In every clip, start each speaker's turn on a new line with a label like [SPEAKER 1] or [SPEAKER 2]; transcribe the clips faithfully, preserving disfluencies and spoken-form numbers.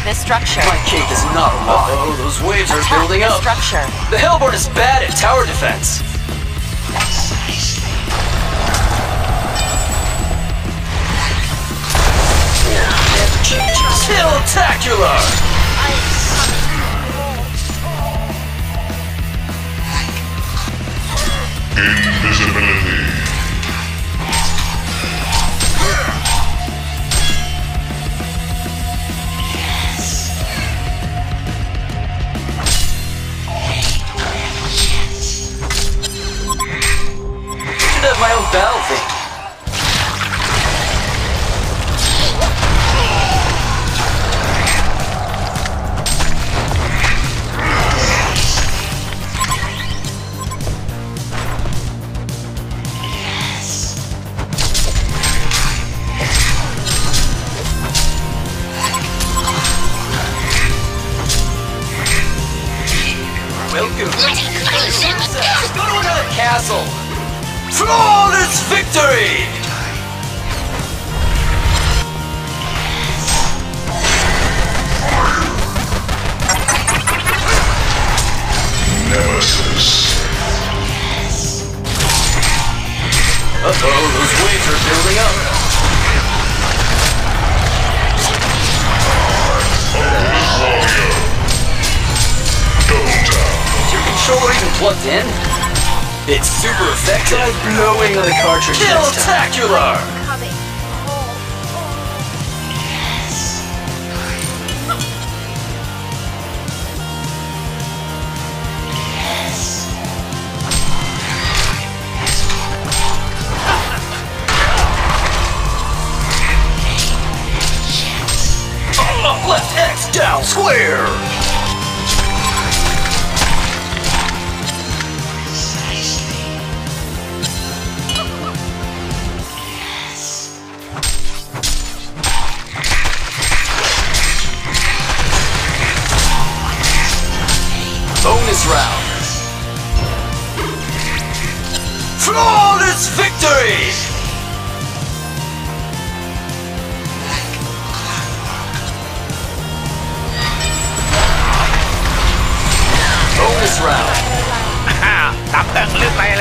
[SPEAKER 1] this structure.
[SPEAKER 2] My cape is not a lot. Uh-oh, those waves are
[SPEAKER 1] Attack
[SPEAKER 2] building
[SPEAKER 1] this
[SPEAKER 2] up.
[SPEAKER 1] structure.
[SPEAKER 2] The Hellborn is bad at tower defense. Never changes. Killtacular!
[SPEAKER 3] Invisibility.
[SPEAKER 2] Should have my own battle thing. Welcome. Go to another castle. Flawless victory!
[SPEAKER 3] Nemesis.
[SPEAKER 2] Uh-oh, those waves are building up.
[SPEAKER 3] Double tap.
[SPEAKER 2] Is your controller even plugged in? It's super effective. Try blowing on the cartridge next time. Killtacular!
[SPEAKER 1] Coming.
[SPEAKER 2] Up left X, down square! Bonus round. Flawless victory! Bonus round.
[SPEAKER 4] ตับตึงลึกไปเลย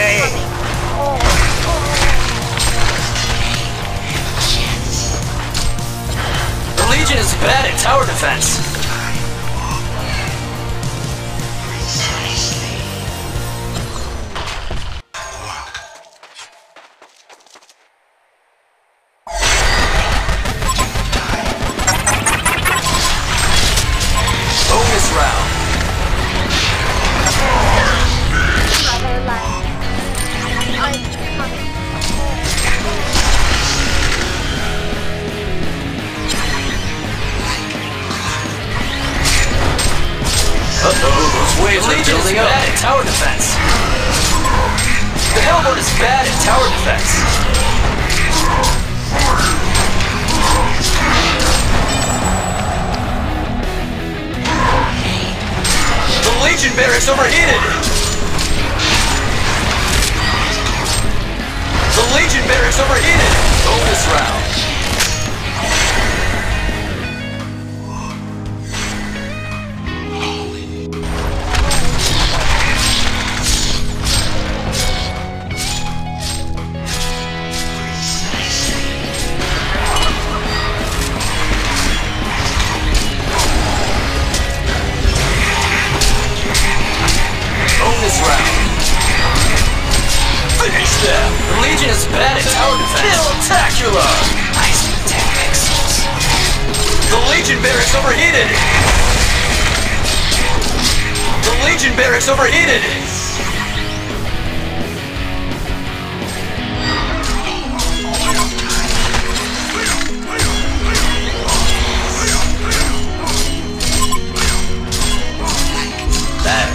[SPEAKER 2] The Legion is bad at tower defense. Bonus round.
[SPEAKER 1] Another line. I'm coming.
[SPEAKER 2] Uh-oh, those waves are building up. Bad at tower defense. The Hellborn is bad at tower defense. The Legion barracks overheated. The Legion barracks overheated. Bonus round. Bonus round. Finish them! The Legion is bad at tower defense. Killtacular! Nice ten pixels. The Legion barracks overheated. The Legion barracks overheated. That.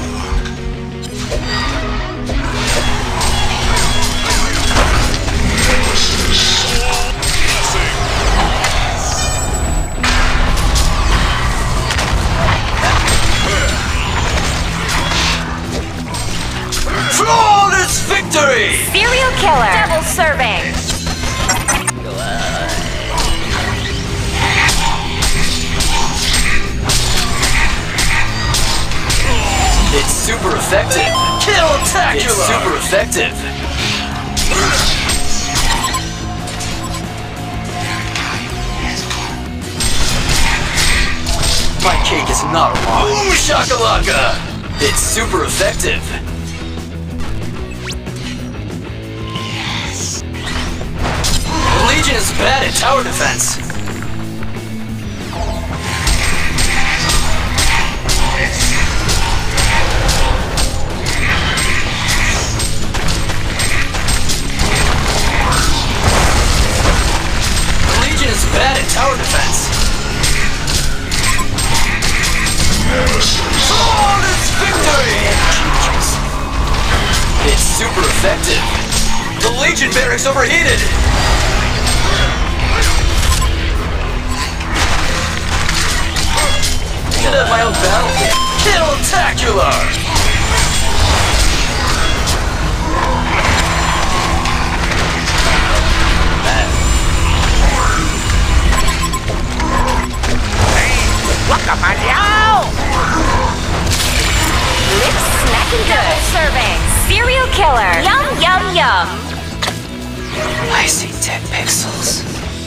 [SPEAKER 2] Flawless victory!
[SPEAKER 1] Serial killer. Double serving.
[SPEAKER 2] super effective. Kill-tacular! It's super effective. My cake is not raw. Boom shakalaka! It's super effective. The Legion is bad at tower defense. The Legion is bad at tower defense. Flawless victory! It's super effective. The Legion barracks overheated. Get at my own battlefield. Kill-tacular!
[SPEAKER 1] Lip smacking double serving. Serial killer. Yum, yum, yum.
[SPEAKER 2] I see dead pixels.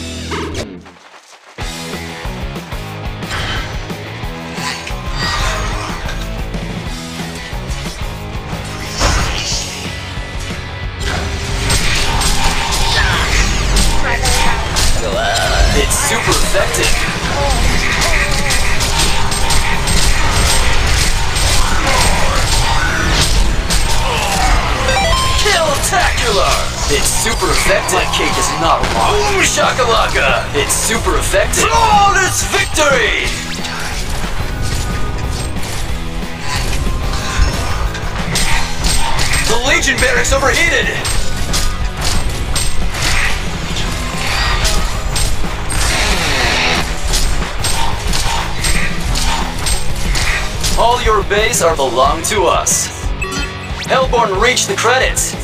[SPEAKER 2] It's super effective. Kill-tacular! It's super effective. My cake is not raw. Boom shakalaka! It's super effective. Flawless victory! The Legion barracks overheated! All your bays are belong to us. Hellborn reached the credits.